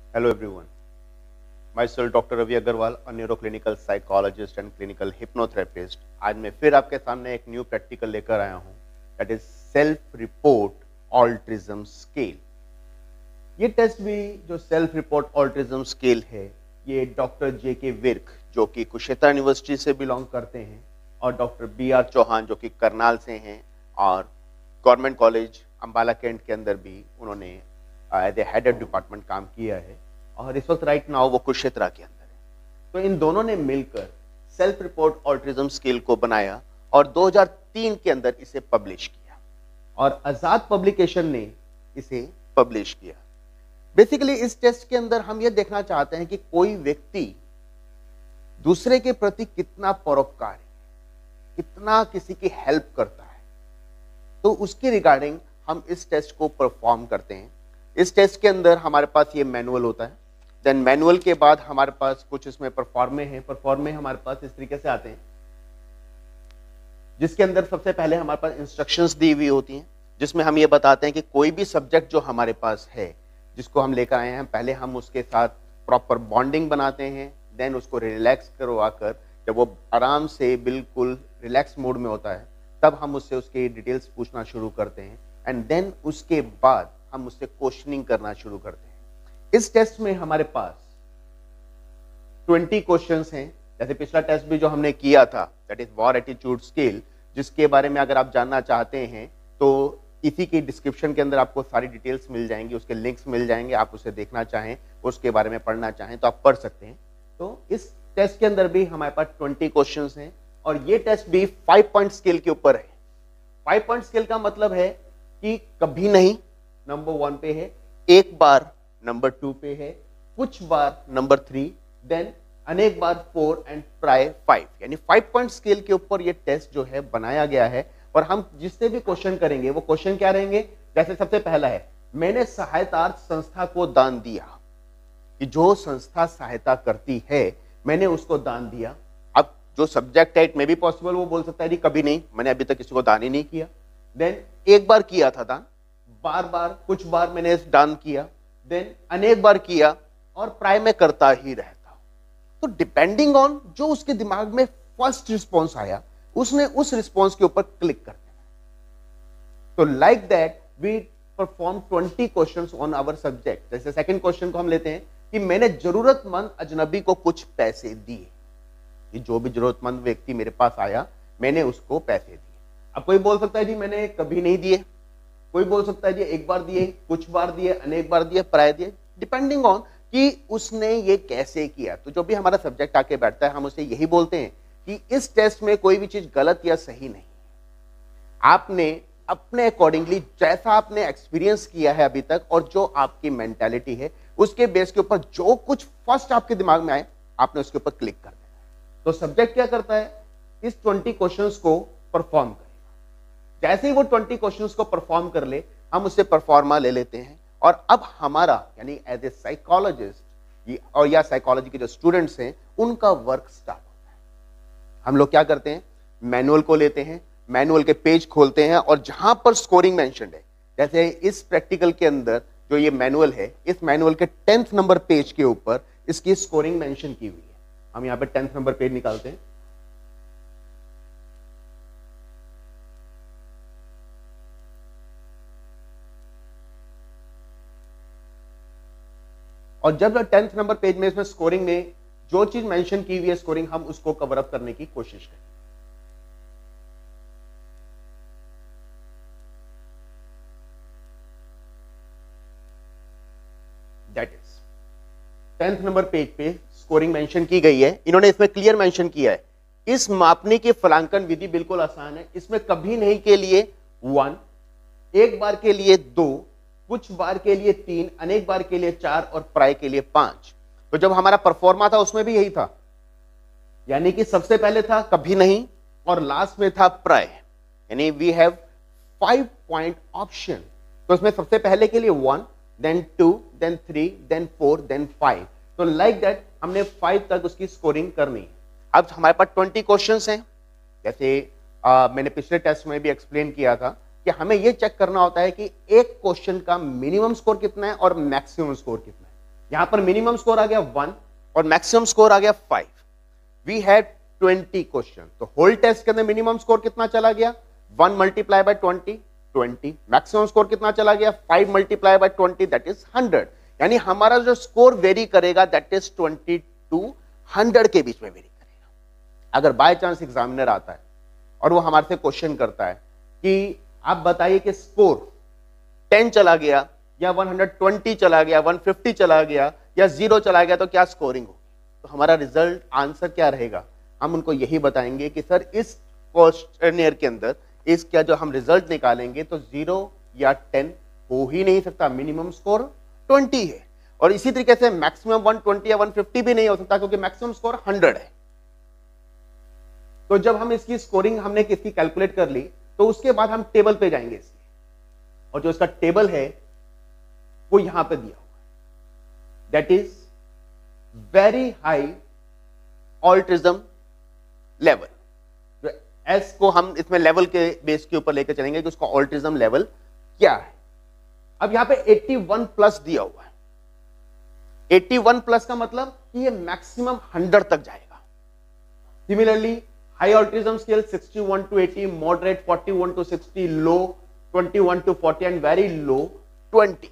Hello everyone. Myself Dr. Ravi Agarwal, a neuroclinical psychologist and clinical hypnotherapist. आज मैं फिर आपके सामने एक न्यू प्रैक्टिकल लेकर आया हूँ, that is self report altruism scale. ये टेस्ट भी जो सेल्फ रिपोर्ट ऑल्ट्रिज्म स्केल है, ये डॉक्टर जे.के. विर्क जो कि कुरुक्षेत्र यूनिवर्सिटी से बिलोंग करते हैं और डॉक्टर बी.आर. चौहान जो कि करनाल से हैं और गवर्नमेंट कॉलेज अम्बाला कैंट के अंदर भी उन्होंने एज ए हेड डिपार्टमेंट काम किया है और इस वक्त राइट नाउ वो कुरुक्षेत्र के अंदर है। तो इन दोनों ने मिलकर सेल्फ रिपोर्ट ऑल्ट्रिज्म स्केल को बनाया और 2003 के अंदर इसे पब्लिश किया और आजाद पब्लिकेशन ने इसे पब्लिश किया। बेसिकली इस टेस्ट के अंदर हम ये देखना चाहते हैं कि कोई व्यक्ति दूसरे के प्रति कितना परोपकारी, कितना किसी की हेल्प करता है, तो उसकी रिगार्डिंग हम इस टेस्ट को परफॉर्म करते हैं। इस टेस्ट के अंदर हमारे पास ये मैनुअल होता है, देन मैनुअल के बाद हमारे पास कुछ इसमें परफॉर्मे हैं। परफॉर्मे हमारे पास इस तरीके से आते हैं, जिसके अंदर सबसे पहले हमारे पास इंस्ट्रक्शंस दी हुई होती हैं, जिसमें हम ये बताते हैं कि कोई भी सब्जेक्ट जो हमारे पास है, जिसको हम लेकर आए हैं, पहले हम उसके साथ प्रॉपर बॉन्डिंग बनाते हैं, देन उसको रिलैक्स करवाकर जब वो आराम से बिल्कुल रिलैक्स मोड में होता है, तब हम उससे उसकी डिटेल्स पूछना शुरू करते हैं एंड देन उसके बाद हम उससे क्वेश्चनिंग करना शुरू करते हैं। इस टेस्ट में हमारे पास 20 क्वेश्चंस हैं। जैसे पिछला टेस्ट भी जो हमने किया था, that is war attitude scale, जिसके बारे में अगर आप जानना चाहते हैं तो इसी की डिस्क्रिप्शन के अंदर आपको सारी डिटेल्स मिल जाएंगी, उसके लिंक्स मिल जाएंगे। आप उसे देखना चाहें, उसके बारे में पढ़ना चाहें तो आप पढ़ सकते हैं। तो इस टेस्ट के अंदर भी हमारे पास 20 क्वेश्चंस हैं और ये टेस्ट भी 5 पॉइंट स्केल के ऊपर है। 5 पॉइंट स्केल का मतलब है कि कभी नहीं नंबर 1 पे है, एक बार नंबर 2 पे है, कुछ बार नंबर 3, देन अनेक बार 4 एंड प्राय 5। यानी 5 पॉइंट स्केल के ऊपर ये टेस्ट जो है बनाया गया है और हम जिससे भी क्वेश्चन करेंगे वो क्वेश्चन क्या रहेंगे। जैसे सबसे पहला है, मैंने सहायतार्थ संस्था को दान दिया, कि जो संस्था सहायता करती है मैंने उसको दान दिया। अब जो सब्जेक्ट है इट मे बी पॉसिबल, वो बोल सकता है कभी नहीं, मैंने अभी तक किसी को दान ही नहीं किया। देन एक बार किया था दान, बार बार, कुछ बार मैंने दान किया, देन अनेक बार किया और प्राय में करता ही रहता। तो डिपेंडिंग ऑन जो उसके दिमाग में फर्स्ट रिस्पॉन्स आया, उसने उस रिस्पॉन्स के ऊपर क्लिक कर दिया। तो like that we perform 20 questions on our subject. जैसे सेकंड क्वेश्चन को हम लेते हैं कि मैंने जरूरतमंद अजनबी को कुछ पैसे दिए, कि जो भी जरूरतमंद व्यक्ति मेरे पास आया मैंने उसको पैसे दिए। अब कोई बोल सकता है जी मैंने कभी नहीं दिए, कोई बोल सकता है जी एक बार दिए, कुछ बार दिए, अनेक बार दिए, प्राय दिए, डिपेंडिंग ऑन कि उसने ये कैसे किया। तो जो भी हमारा सब्जेक्ट आके बैठता है हम उसे यही बोलते हैं कि इस टेस्ट में कोई भी चीज गलत या सही नहीं, आपने अपने अकॉर्डिंगली जैसा आपने एक्सपीरियंस किया है अभी तक और जो आपकी मेंटालिटी है उसके बेस के ऊपर जो कुछ फर्स्ट आपके दिमाग में आए आपने उसके ऊपर क्लिक कर देना। तो सब्जेक्ट क्या करता है, इस 20 क्वेश्चंस को परफॉर्म करेगा। जैसे ही वो 20 क्वेश्चंस को परफॉर्म कर ले, हम उससे परफॉर्मा ले लेते हैं और अब हमारा यानी एज ए साइकोलॉजिस्ट और या साइकोलॉजी के जो स्टूडेंट्स हैं उनका वर्क स्टार्ट होता है। हम लोग क्या करते हैं, मैनुअल को लेते हैं, मैनुअल के पेज खोलते हैं और जहां पर स्कोरिंग मेंशन्ड है, जैसे इस प्रैक्टिकल के अंदर जो ये मैनुअल है, इस मैनुअल के 10th नंबर पेज के ऊपर इसकी स्कोरिंग मेंशन की हुई है। हम यहां पे 10th नंबर पेज निकालते हैं और जब 10th नंबर पेज में इसमें स्कोरिंग में जो चीज मेंशन की हुई है स्कोरिंग, हम उसको कवर अप करने की कोशिश करें। That is 10th number page पे स्कोरिंग मेंशन की गई है। इन्होंने इसमें क्लियर मेंशन किया है, इस मापने की फलांकन विधि बिल्कुल आसान है। इसमें कभी नहीं के लिए 1, एक बार के लिए 2, कुछ बार के लिए 3, अनेक बार के लिए 4 और प्राय के लिए 5। तो जब हमारा परफॉर्मा था उसमें भी यही था, यानी कि सबसे पहले था कभी नहीं और लास्ट में था प्राय, यानी वी हैव 5 पॉइंट ऑप्शन। तो इसमें सबसे पहले के लिए 1, देन 2, देन 3, देन 4, देन 5। तो लाइक दैट हमने 5 तक उसकी स्कोरिंग करनी है। अब हमारे पास 20 क्वेश्चंस हैं। जैसे मैंने पिछले टेस्ट में भी एक्सप्लेन किया था कि हमें यह चेक करना होता है कि एक क्वेश्चन का मिनिमम स्कोर कितना है और मैक्सिमम स्कोर कितना है। यहां पर मिनिमम स्कोर आ गया 1 और मैक्सिमम स्कोर आ गया 5। वी हैड 20 क्वेश्चन, तो होल टेस्ट के अंदर मिनिमम स्कोर कितना चला गया 1 मल्टीप्लाई बाय 20, 20। मैक्सिमम स्कोर कितना चला गया 5 मल्टीप्लाई बाय 20, दैट इज 100। यानी हमारा जो स्कोर वेरी करेगा दैट इज 20 to 100 के बीच में वेरी करेगा। अगर बाय चांस एग्जामिनर आता है और वो हमारे से क्वेश्चन करता है कि आप बताइए कि स्कोर 10 चला गया या 120 चला गया, 150 चला गया या 0 चला गया, तो क्या स्कोरिंग होगी? तो हमारा रिजल्ट आंसर क्या रहेगा? हम उनको यही बताएंगे कि सर इस क्वेश्चनियर के अंदर इसका जो हम रिजल्ट निकालेंगे तो 0 या 10 हो ही नहीं सकता, मिनिमम स्कोर 20 है। और इसी तरीके से मैक्सिमम 120 या 150 भी नहीं हो सकता क्योंकि मैक्सिमम स्कोर 100 है। तो जब हम इसकी स्कोरिंग हमने किसकी कैलकुलेट कर ली तो उसके बाद हम टेबल पे जाएंगे इसकी, और जो इसका टेबल है वो यहां पे दिया हुआ है, that is very high altruism level. जो एस को हम इसमें लेवल के बेस के ऊपर लेकर चलेंगे कि उसका ऑल्ट्रिज्म लेवल क्या है। अब यहां पे 81 प्लस दिया हुआ है। 81 प्लस का मतलब कि ये मैक्सिमम 100 तक जाएगा। Similarly high altruism scale 61 to 80, moderate 41 to 60, low 21 to 40 and very low 20।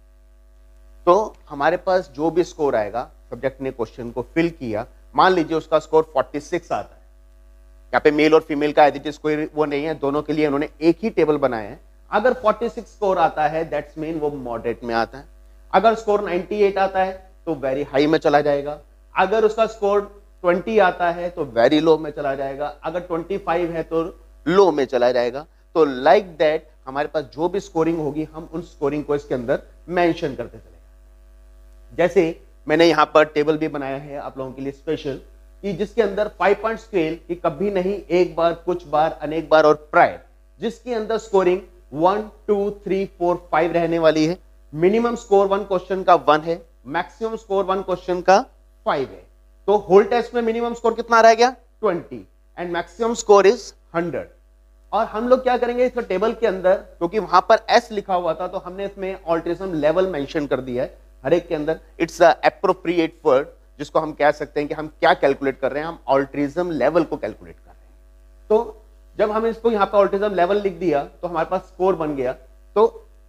तो हमारे पास जो भी स्कोर आएगा, सब्जेक्ट ने क्वेश्चन को फिल किया, मान लीजिए उसका स्कोर 46 आता है। यहाँ पे मेल और फीमेल का एडिटिव कोई वो नहीं है, दोनों के लिए उन्होंने एक ही टेबल बनाया है। अगर 46 स्कोर आता है दैट्स मीन वो मॉडरेट में आता है। अगर स्कोर 98 आता है तो वेरी हाई में चला जाएगा। अगर उसका स्कोर 20 आता है तो वेरी लो में चला जाएगा। अगर 25 है तो लो में चला जाएगा। तो लाइक दैट हमारे पास जो भी स्कोरिंग होगी हम उन स्कोरिंग को इसके अंदर मेंशन करते चलेंगे। जैसे मैंने यहां पर टेबल भी बनाया है आप लोगों के लिए स्पेशल, कि जिसके अंदर 5 पॉइंट स्केल की कभी नहीं, एक बार, कुछ बार, अनेक बार और प्रायर, जिसके अंदर स्कोरिंग 1 2 3 4 5 रहने वाली है। मिनिमम स्कोर 1 क्वेश्चन का 1 है, मैक्सिमम स्कोर 1 क्वेश्चन का 5 है। तो होल टेस्ट में मिनिमम स्कोर कितना रह गया 20 एंड मैक्सिमम स्कोर इज 100। और हम लोग क्या करेंगे इस टेबल के अंदर, क्योंकि वहां पर एस लिखा हुआ था तो हमने इसमें ऑल्ट्रिज्म लेवल मेंशन कर दिया है हर एक के अंदर। इट्स अ एप्रोप्रिएट वर्ड जिसको हम कह सकते हैं कि हम क्या कैलकुलेट कर रहे हैं, हम ऑल्ट्रिज्म लेवल को कैलकुलेट कर रहे हैं। तो जब हम इसको यहां पर ऑल्ट्रिज्म लेवल लिख दिया तो हमारे पास स्कोर बन गया। तो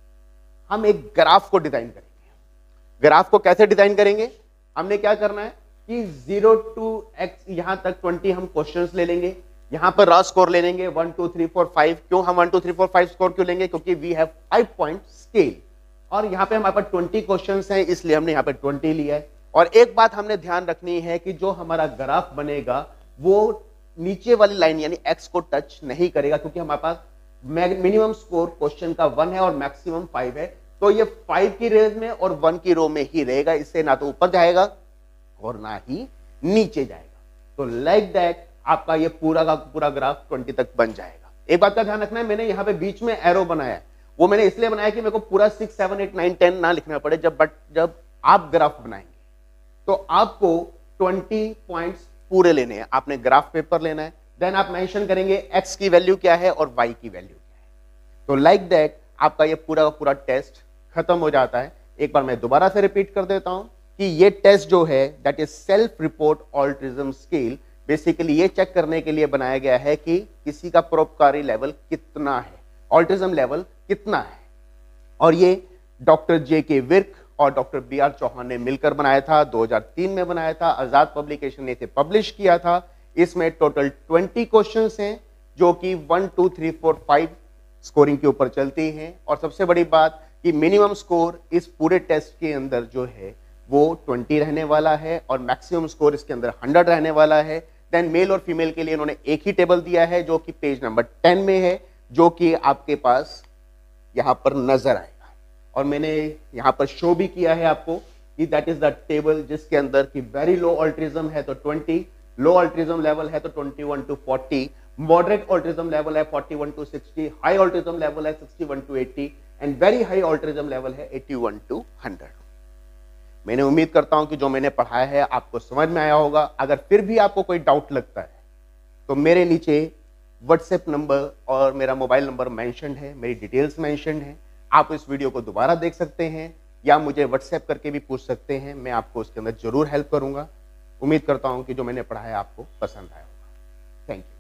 हम एक ग्राफ को डिजाइन करेंगे। ग्राफ को कैसे डिजाइन करेंगे? हमने क्या करना है कि 0 to x यहां तक 20 हम क्वेश्चंस ले लेंगे, यहां पर रॉ स्कोर ले लेंगे 1 2 3 4 5। क्यों हम 1 2 3 4 5 स्कोर क्यों लेंगे? क्योंकि वी हैव 5 पॉइंट स्केल और यहां पे हमारे पास 20 क्वेश्चंस हैं, इसलिए हमने यहां पे 20 लिया है। और एक बात हमने ध्यान रखनी है कि जो हमारा ग्राफ बनेगा वो नीचे वाली लाइन यानी x को टच नहीं करेगा, क्योंकि हमारे पास मिनिमम स्कोर क्वेश्चन का 1 है और मैक्सिमम 5 है। तो ये 5 की रेंज में और 1 की रो में ही रहेगा, इससे ना तो ऊपर जाएगा और ना ही नीचे जाएगा। तो लाइक दैट आपका ये पूरा का पूरा ग्राफ 20 तक बन जाएगा। एक बात का ध्यान रखना है, मैंने यहाँ पे बीच में एरो बनाया है, वो मैंने इसलिए बनाया कि मेरे को पूरा 6 7 8 9 10 ना लिखना पड़े। जब आप ग्राफ बनाएंगे तो आपको 20 पॉइंट्स पूरे लेने हैं। आपने ग्राफ पेपर लेना है, देन आप मेंशन करेंगे x की वैल्यू क्या है और y की वैल्यू क्या है। तो लाइक दैट आपका ये पूरा का पूरा टेस्ट खत्म हो जाता है। एक बार मैं दोबारा से रिपीट कर देता हूं कि ये टेस्ट जो है that is self report altruism scale, basically ये चेक करने के लिए बनाया गया है कि किसी का परोपकारी लेवल कितना है, ऑल्ट्रिज्म लेवल कितना है। और ये डॉक्टर जे.के. विर्क और डॉक्टर बी.आर. चौहान ने मिलकर बनाया था, 2003 में बनाया था। आजाद पब्लिकेशन ने इसे पब्लिश किया था। इसमें टोटल 20 क्वेश्चंस हैं जो कि 1 2 3 4 5 स्कोरिंग के ऊपर चलती हैं। और सबसे बड़ी बात कि मिनिमम स्कोर इस पूरे टेस्ट के अंदर जो है वो 20 रहने वाला है और मैक्सिमम स्कोर इसके अंदर 100 रहने वाला है। देन मेल और फीमेल के लिए इन्होंने एक ही टेबल दिया है जो कि पेज नंबर 10 में है, जो कि आपके पास यहां पर नजर आएगा। और मैंने यहां पर शो भी किया है आपको कि दैट इज द टेबल जिसके अंदर की वेरी लो ऑल्ट्रिज्म है तो 20, लो ऑल्ट्रिज्म लेवल है तो 21 to 40, मॉडरेट ऑल्ट्रिज्म लेवल है 41 to 60, हाई ऑल्ट्रिज्म लेवल है 61 to 80 and very high altruism level है 81 to 100। मैंने उम्मीद करता हूं कि जो मैंने पढ़ाया है आपको समझ में आया होगा। अगर फिर भी आपको कोई डाउट लगता है तो मेरे नीचे व्हाट्सएप नंबर और मेरा मोबाइल नंबर मेंशन है, मेरी डिटेल्स मेंशन है। आप इस वीडियो को दोबारा देख सकते हैं या मुझे व्हाट्सएप करके भी पूछ सकते हैं, मैं आपको उसके अंदर ज़रूर हेल्प करूँगा। उम्मीद करता हूँ कि जो मैंने पढ़ाया आपको पसंद आया होगा। Thank you.